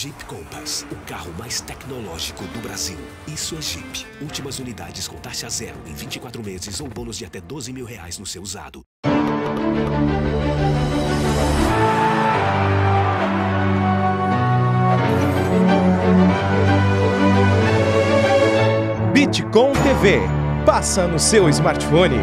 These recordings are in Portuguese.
Jeep Compass, o carro mais tecnológico do Brasil. Isso é Jeep. Últimas unidades com taxa zero em 24 meses ou bônus de até R$12.000 no seu usado. Bitcom TV. Passa no seu smartphone.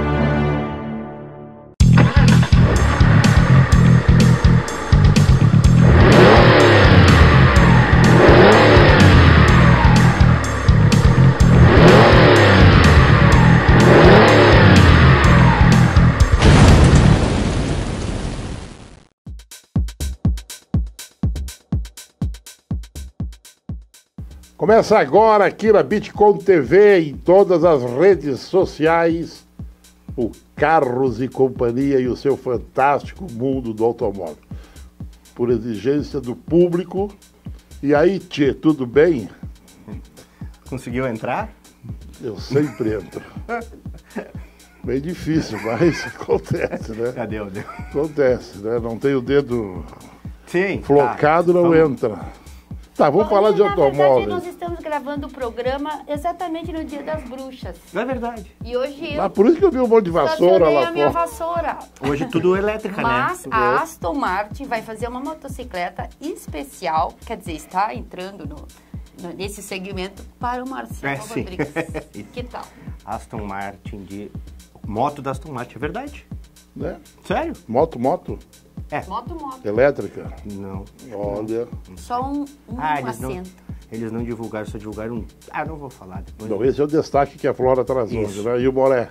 Começa agora aqui na Bitcom TV, em todas as redes sociais, o Carros e Companhia e o seu fantástico mundo do automóvel. Por exigência do público. E aí, tchê, tudo bem? Conseguiu entrar? Eu sempre entro. Bem difícil, mas acontece, né? Cadê o dedo? Acontece, né? Não tem o dedo Sim. flocado, não entra. Tá, vamos falar de automóvel. Na verdade, nós estamos gravando o programa exatamente no Dia das Bruxas. Não é verdade. E hoje eu... Ah, por isso que eu vi um monte de vassoura lá a minha fora. vassoura. Hoje tudo elétrica, Mas né? a Aston Martin vai fazer uma motocicleta especial, quer dizer, está entrando nesse segmento para o Marcelo sim. Rodrigues. Que tal? Aston Martin de... Moto da Aston Martin, é verdade? Né? Sério? Moto. Moto. Elétrica. Não. Olha. Só um assento. Eles não divulgaram, só divulgaram um... Ah, não vou falar depois. Não, esse é o destaque que a Flora traz hoje, né? E o Moré?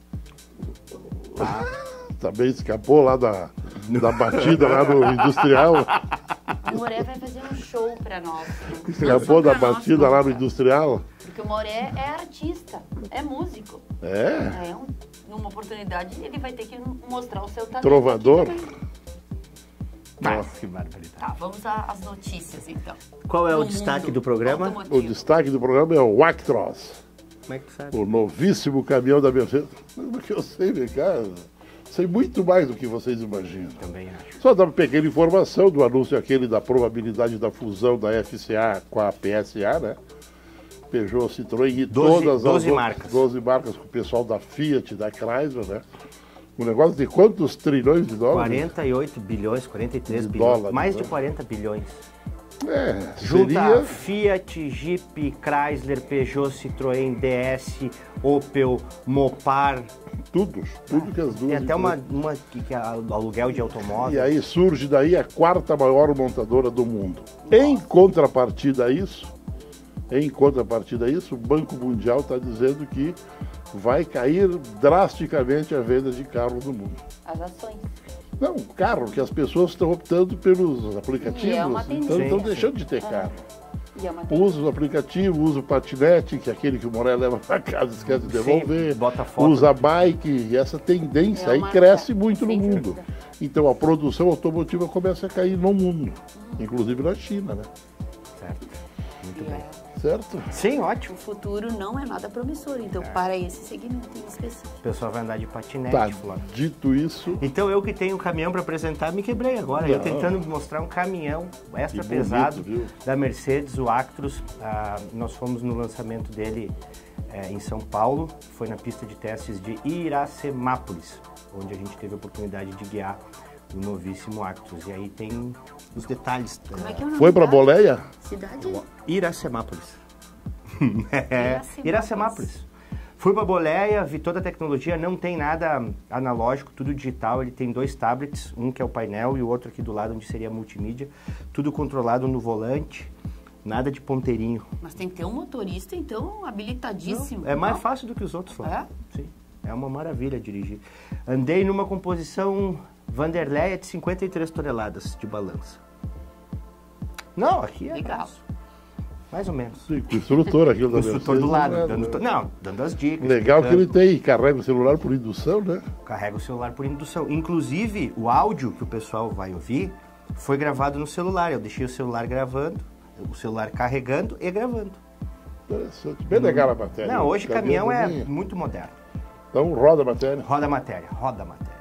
Também escapou lá da batida lá no Industrial. O Moré vai fazer um show para nós. Escapou da batida lá no Industrial. Porque o Moré é artista, é músico. É? Numa oportunidade, ele vai ter que mostrar o seu talento. Trovador? Nossa, que barbaridade. Tá, vamos às notícias, então. Qual é o Do destaque mundo do programa? automotivo. O destaque do programa é o Actros, Como é que tu sabe? o novíssimo caminhão da Mercedes. Porque eu sei, vem cá, sei muito mais do que vocês imaginam. Também acho. Só dar uma pequena informação do anúncio aquele da probabilidade da fusão da FCA com a PSA, né? Peugeot, Citroën e todas as 12 marcas. 12 marcas com o pessoal da Fiat, da Chrysler, né? Um negócio de quantos trilhões de dólares? 48 bilhões, 43 De bilhões. dólares, Mais né? de 40 bilhões. Seria... Junta Fiat, Jeep, Chrysler, Peugeot, Citroën, DS, Opel, Mopar. Tudo que as duas... Tem até uma empresas. que é aluguel de automóvel. E aí surge daí a quarta maior montadora do mundo. Em contrapartida a isso, o Banco Mundial está dizendo que vai cair drasticamente a venda de carros no mundo. As ações. Não, carro, que as pessoas estão optando pelos aplicativos, E é uma então tendência. estão deixando de ter carro. E é uma Usa o aplicativo, usa o patinete, que é aquele que o Moré leva para casa e esquece de devolver. Sim, bota foto. Usa a bike, e essa tendência É aí uma- cresce muito no sem mundo. dúvida. Então a produção automotiva começa a cair no mundo, inclusive na China, né? Certo. Muito E bem. Certo? Sim, O ótimo. futuro não é nada promissor, então, para esse segmento em específico. O pessoal vai andar de patinete, Tá, Flávio. dito isso, Então eu que tenho um caminhão para apresentar, me quebrei agora. Eu Não. tentando mostrar um caminhão extra Que bonito, pesado viu? da Mercedes, o Actros. Nós fomos no lançamento dele em São Paulo, foi na pista de testes de Iracemápolis, onde a gente teve a oportunidade de guiar o novíssimo Actros. E aí tem os detalhes. Como é que é o nome foi para da Boleia? cidade? Iracemápolis. Iracemápolis. Fui para Boleia, vi toda a tecnologia, não tem nada analógico, tudo digital. Ele tem 2 tablets, um que é o painel e o outro aqui do lado onde seria a multimídia. Tudo controlado no volante, nada de ponteirinho. Mas tem que ter um motorista, então, habilitadíssimo. É mais Não? fácil do que os outros, Flávio. É? Sim, é uma maravilha dirigir. Andei numa composição Vanderleia de 53 toneladas de balança. Não, aqui é Legal. nosso. Mais ou menos. Sim, com o instrutor aquilo da O instrutor do Mercedes, lado, né? dando as dicas. Legal que ele explicando. tem, carrega o celular por indução, né? Carrega o celular por indução. Inclusive, o áudio que o pessoal vai ouvir foi gravado no celular. Eu deixei o celular gravando, o celular carregando e gravando. Interessante. Bem legal a matéria. Não, hoje caminhão é bonito. muito moderno. Então roda a matéria. Roda a matéria, roda a matéria.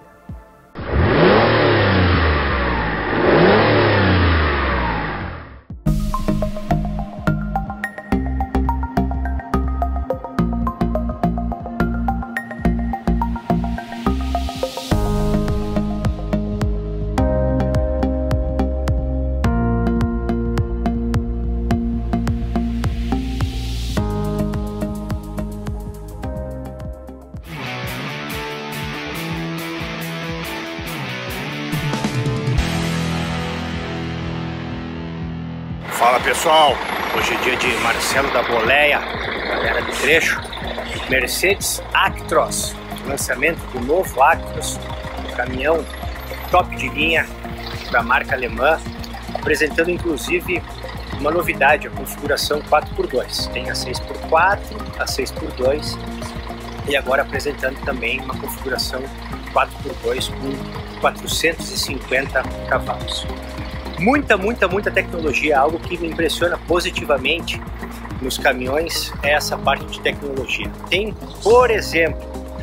Fala pessoal, hoje é dia de Marcelo da Boleia, galera do trecho, Mercedes Actros, lançamento do novo Actros, um caminhão top de linha da marca alemã, apresentando inclusive uma novidade, a configuração 4x2, tem a 6x4, a 6x2 e agora apresentando também uma configuração 4x2 com 450 cavalos. Muita tecnologia, algo que me impressiona positivamente nos caminhões é essa parte de tecnologia. Tem, por exemplo,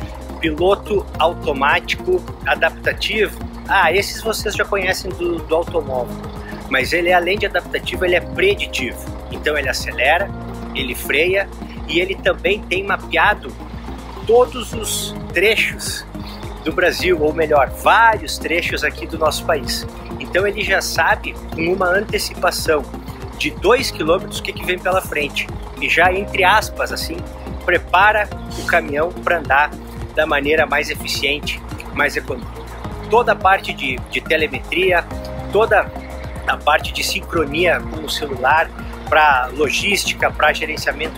piloto automático adaptativo. Esses vocês já conhecem do automóvel, mas ele além de adaptativo, ele é preditivo. Então ele acelera, ele freia e ele também tem mapeado todos os trechos do Brasil, ou melhor, vários trechos aqui do nosso país. Então ele já sabe com uma antecipação de 2 km o que vem pela frente e já, entre aspas, assim, prepara o caminhão para andar da maneira mais eficiente, mais econômica. Toda a parte de telemetria, toda a parte de sincronia com o celular, para logística, para gerenciamento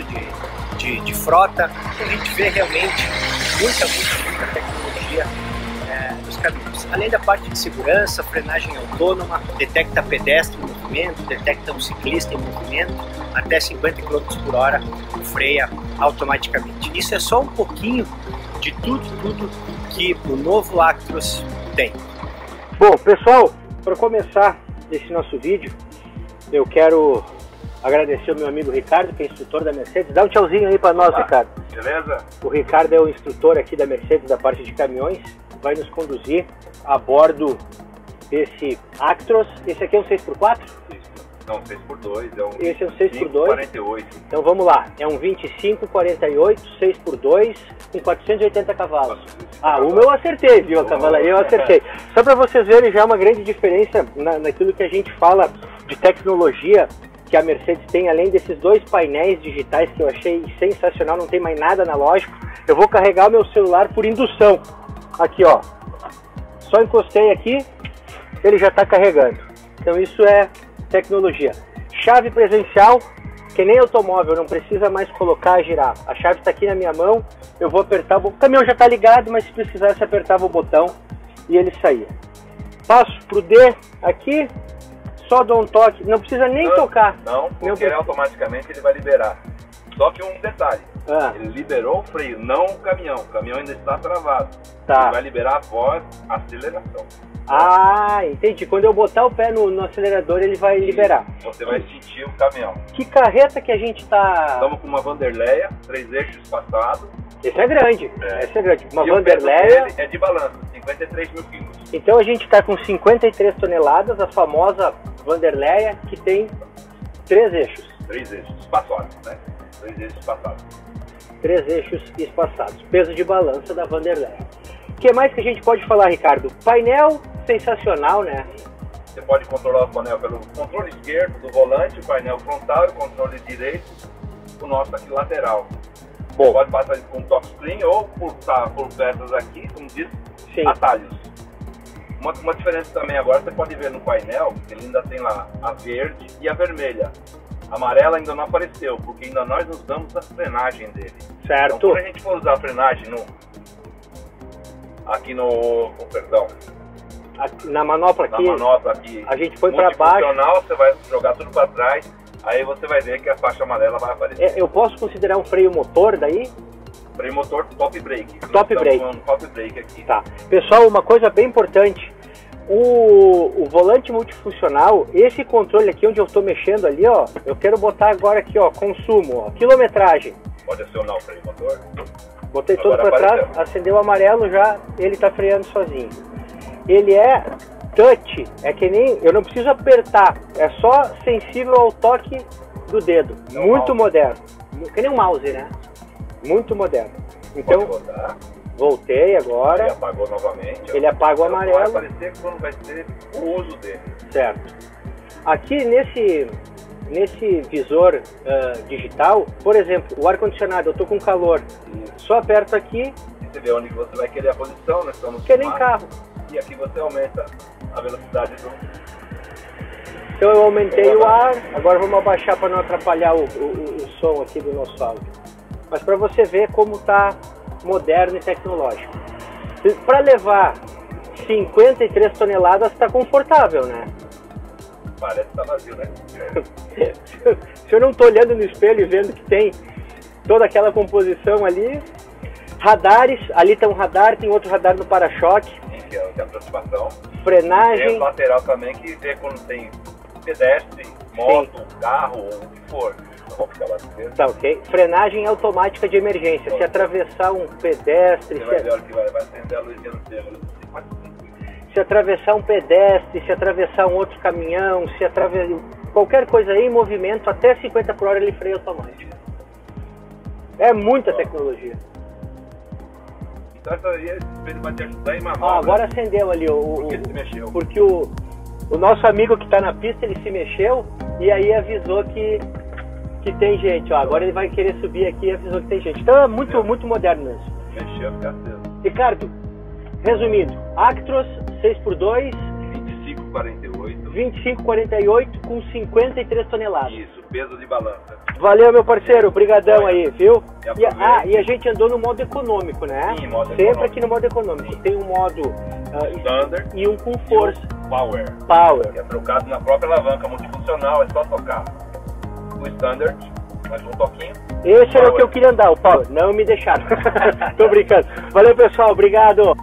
de frota. A gente vê realmente muita tecnologia nos caminhões. Além da parte de segurança, frenagem autônoma, detecta pedestre em movimento, detecta um ciclista em movimento, até 50 km por hora freia automaticamente. Isso é só um pouquinho de tudo que o novo Actros tem. Bom, pessoal, para começar esse nosso vídeo, eu quero agradecer o meu amigo Ricardo, que é instrutor da Mercedes. Dá um tchauzinho aí para nós, Ricardo. Beleza? O Ricardo é o instrutor aqui da Mercedes, da parte de caminhões. Vai nos conduzir a bordo desse Actros. Esse aqui é um 6x4? Não, 6x2. É um Esse é um 6x2. 48. Então vamos lá. É um 2548 6x2 com 480 cavalos. O meu eu acertei, viu? A cavalaria eu acertei. Só para vocês verem já uma grande diferença naquilo que a gente fala de tecnologia que a Mercedes tem, além desses dois painéis digitais que eu achei sensacional, não tem mais nada analógico. Eu vou carregar o meu celular por indução. Aqui, ó. Só encostei aqui, ele já está carregando. Então isso é tecnologia. Chave presencial, que nem automóvel, não precisa mais colocar e girar. A chave está aqui na minha mão, eu vou apertar, o caminhão já está ligado, mas se precisasse apertava o botão e ele saía. Passo pro D aqui, só dou um toque, não precisa nem tocar. Não, porque automaticamente ele vai liberar. Só que um detalhe, ele liberou o freio, não o caminhão ainda está travado. Tá. Ele vai liberar após a aceleração. Entendi. Quando eu botar o pé no acelerador, ele vai liberar. Você vai sentir o caminhão. Que carreta que a gente tá... Estamos com uma Vanderleia, 3 eixos passados. Esse é grande, esse é grande. Uma e Vanderleia... o peso dele é de balanço, 53 mil quilos. Então a gente está com 53 toneladas, a famosa Vanderleia, que tem 3 eixos. 3 eixos espaçados, né? 3 eixos espaçados. 3 eixos espaçados. Peso de balança da Vanderleia. O que mais que a gente pode falar, Ricardo? Painel sensacional, né? Você pode controlar o painel pelo controle esquerdo do volante, o painel frontal e o controle direito, o nosso aqui lateral. Bom. Você pode passar com touchscreen ou por peças aqui, como diz, atalhos. Uma diferença também agora, você pode ver no painel, que ele ainda tem lá a verde e a vermelha. A amarela ainda não apareceu, porque ainda nós usamos a frenagem dele. Certo. Então, quando a gente for usar a frenagem na manopla aqui, a gente põe para baixo. Você vai jogar tudo para trás, aí você vai ver que a faixa amarela vai aparecer. Eu posso considerar um freio motor daí? Freio motor top brake. Top brake. Top brake aqui. Tá. Pessoal, uma coisa bem importante. O volante multifuncional, esse controle aqui onde eu estou mexendo ali, ó, eu quero botar agora aqui, ó, consumo, ó, quilometragem. Pode acionar o freio motor. Botei todo para trás, acendeu o amarelo já, ele está freando sozinho. Ele é touch, é que nem, eu não preciso apertar, é só sensível ao toque do dedo. Muito moderno, que nem um mouse, né? Muito moderno. Então, voltei agora. Ele apagou novamente. Ele apaga o amarelo. Vai aparecer quando vai ser o uso dele. Certo. Aqui nesse visor digital, por exemplo, o ar-condicionado, eu estou com calor. Só aperto aqui. E você vê onde você vai querer a posição, né? Estamos que nem carro. E aqui você aumenta a velocidade do... Então eu aumentei o ar, agora vamos abaixar para não atrapalhar o som aqui do nosso áudio. Mas para você ver como está moderno e tecnológico. Para levar 53 toneladas está confortável, né? Parece que tá vazio, né? Se eu não estou olhando no espelho e vendo que tem toda aquela composição ali, radares, ali tem um radar, tem outro radar no para-choque. Sim, que é a aproximação. Frenagem. Tem o lateral também que vê quando tem pedestre, moto, carro, ou o que for. Não vou ficar lá dentro. Tá, ok. Frenagem automática de emergência. Se atravessar um pedestre... Você vai ver a hora que vai acender a luzinha no céu. Se atravessar um pedestre, se atravessar um outro caminhão, se atravessar... Qualquer coisa aí em movimento, até 50 por hora ele freia automático. É muita tecnologia. Então essa aí ele vai te ajudar em mamar. Agora acendeu ali Porque ele se mexeu. Porque o nosso amigo que está na pista, ele se mexeu e aí avisou que tem gente. Ó, agora ele vai querer subir aqui e avisou que tem gente. Então é muito moderno mesmo. Mexeu, fica aceso. Ricardo, resumindo, Actros 6x2, 2548 com 53 toneladas. Isso, peso de balança. Valeu, meu parceiro, brigadão aí, viu? E a gente andou no modo econômico, né? Sim, modo Sempre econômico. aqui no modo econômico. Sim. Tem um modo Standard e um com força. Power. Que é trocado na própria alavanca multifuncional, é só tocar. O Standard, mais um toquinho. Esse era o que eu queria andar, o Power. Não me deixaram. Tô brincando. Valeu, pessoal, obrigado.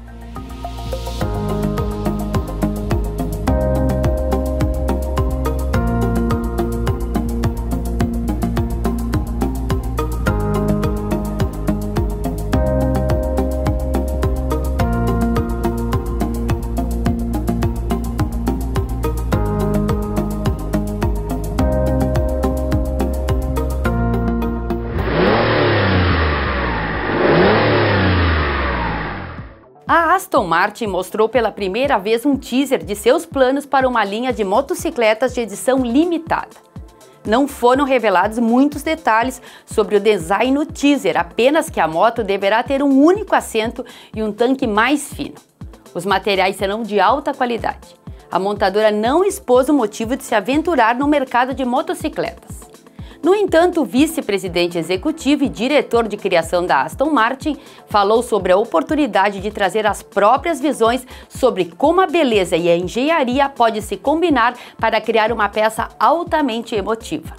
A Aston Martin mostrou pela primeira vez um teaser de seus planos para uma linha de motocicletas de edição limitada. Não foram revelados muitos detalhes sobre o design no teaser, apenas que a moto deverá ter um único assento e um tanque mais fino. Os materiais serão de alta qualidade. A montadora não expôs o motivo de se aventurar no mercado de motocicletas. No entanto, o vice-presidente executivo e diretor de criação da Aston Martin falou sobre a oportunidade de trazer as próprias visões sobre como a beleza e a engenharia podem se combinar para criar uma peça altamente emotiva.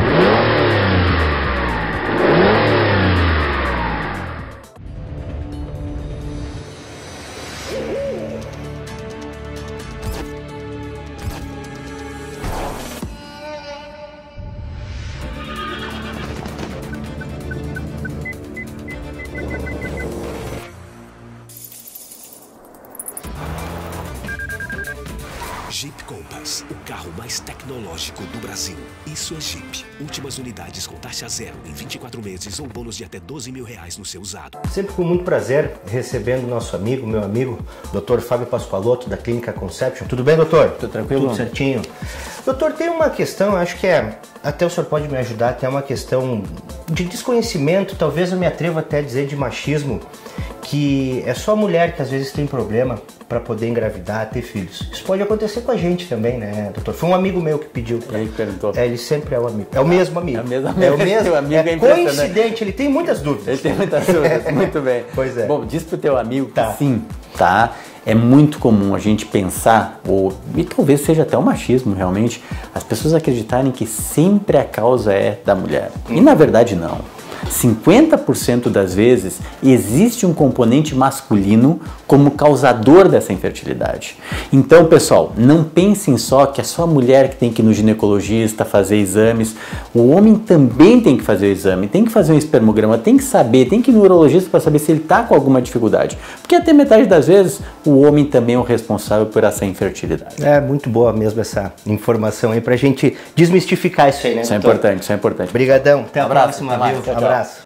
Jeep Compass, o carro mais tecnológico do Brasil. Isso é Jeep. Últimas unidades com taxa zero em 24 meses ou bônus de até R$12 mil no seu usado. Sempre com muito prazer recebendo nosso amigo, meu amigo, Dr. Fábio Pascoaloto, da Clínica Conception. Tudo bem, doutor? Tudo tranquilo? Tudo certinho. Doutor, tem uma questão, acho que até o senhor pode me ajudar, tem uma questão de desconhecimento, talvez eu me atreva até a dizer de machismo, que é só a mulher que às vezes tem problema para poder engravidar, ter filhos. Isso pode acontecer com a gente também, né, doutor? Foi um amigo meu que pediu. Ele perguntou. Ele sempre é o amigo. É o mesmo amigo. É o mesmo amigo. É o mesmo. Amigo é coincidente, ele tem muitas dúvidas. Ele tem muitas dúvidas, muito bem. Pois é. Bom, diz pro teu amigo que sim, tá? É muito comum a gente pensar, e talvez seja até o machismo realmente, as pessoas acreditarem que sempre a causa é da mulher. E na verdade não. 50% das vezes existe um componente masculino como causador dessa infertilidade. Então, pessoal, não pensem só que é só a mulher que tem que ir no ginecologista fazer exames. O homem também tem que fazer o exame, tem que fazer um espermograma, tem que saber, tem que ir no urologista para saber se ele está com alguma dificuldade. Porque até metade das vezes o homem também é o responsável por essa infertilidade. É muito boa mesmo essa informação aí pra gente desmistificar isso aí, né? Isso é importante, isso é importante. Obrigadão. Até a Abraço, próxima, até mais. viu? Tchau, tchau. Abraço.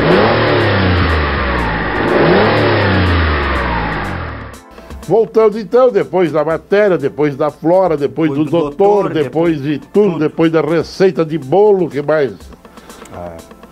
Voltando então, depois da matéria, depois da flora, depois do doutor, depois de tudo, depois da receita de bolo, que mais?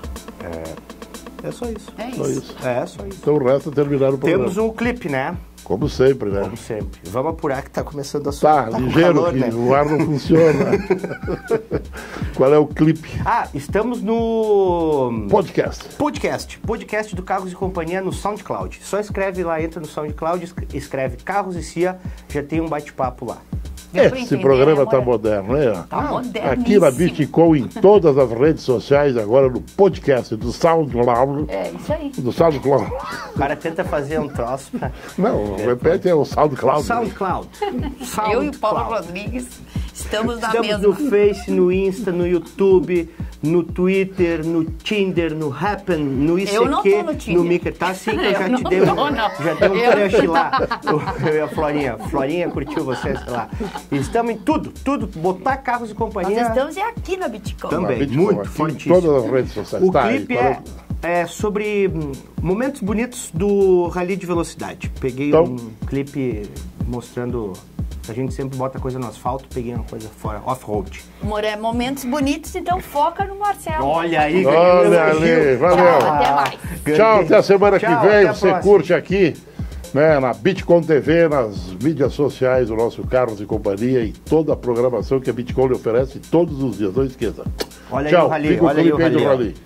É só isso. É Só isso. isso. É só isso. Então o resto terminaram o programa. Temos um clipe, né? Como sempre, né? Como sempre. Vamos apurar que tá começando a subir. Tá ligeiro, calor, que né? o ar não funciona. Qual é o clipe? Estamos no... Podcast do Carros e Companhia no SoundCloud. Só escreve lá, entra no SoundCloud, escreve Carros e CIA, já tem um bate-papo lá. Esse programa tá moderno, né? Tá moderníssimo. Aqui na Bitcom, em todas as redes sociais, agora no podcast do SoundCloud. É isso aí. Do SoundCloud. O cara tenta fazer um troço pra... Não, repete, é o SoundCloud. SoundCloud. Eu e o Paulo Rodrigues estamos na Estamos mesma. no Face, no Insta, no YouTube, no Twitter, no Tinder, no Happn, no ICQ, Eu não tô no Tinder. Mica. Tá sim, que eu já Eu te não dei tô, não. Já dei um Eu- crush lá. Eu e a Florinha. Florinha curtiu você, sei lá. Estamos em tudo. Botar Carros e Nós Companhia estamos aqui na Bitcoin. também. Bitcom, Muito aqui em fortíssimo. todas as redes sociais. O Tá, clipe e é sobre momentos bonitos do Rally de Velocidade. Peguei Então- um clipe mostrando... A gente sempre bota coisa no asfalto, peguei uma coisa fora, off-road. Momentos bonitos, então foca no Marcelo. Olha aí, Olha ali, valeu. Até mais. Tchau, até a semana que Tchau, vem. até a Você próxima. curte aqui, né, na Bitcom TV, nas mídias sociais do nosso Carros e Companhia e toda a programação que a Bitcom lhe oferece todos os dias. Não esqueça. Olha Tchau, aí o Rally, fica olha aí o clipe aí do Rally. Rally.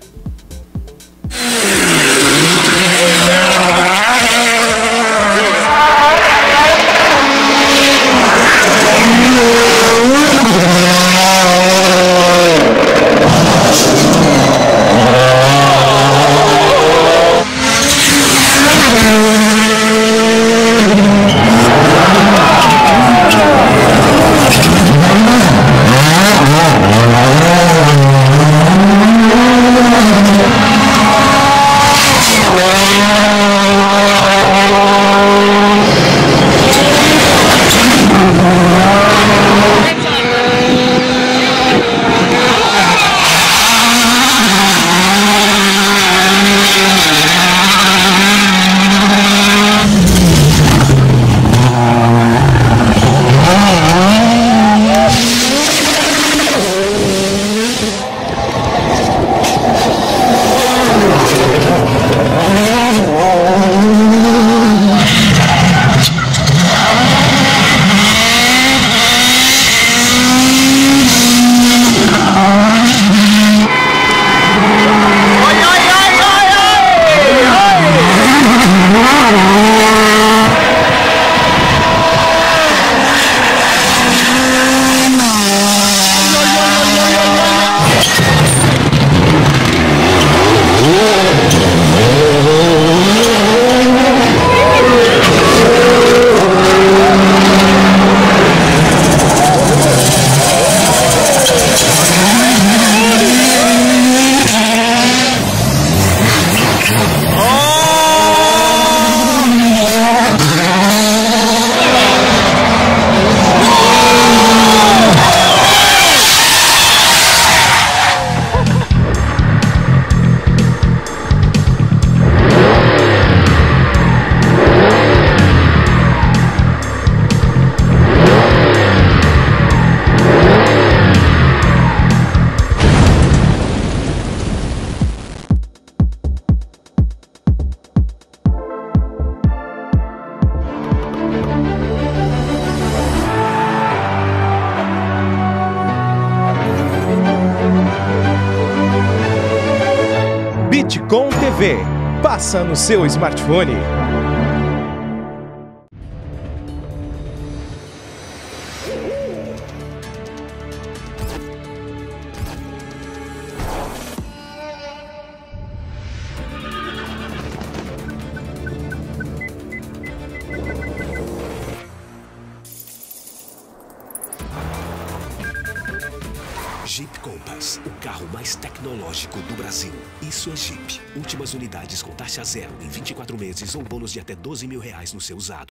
Bitcom TV. Passa no seu smartphone. Jeep Compass, o carro mais tecnológico do Brasil. Isso é Jeep. Últimas unidades com taxa zero em 24 meses ou bônus de até R$12.000 no seu usado.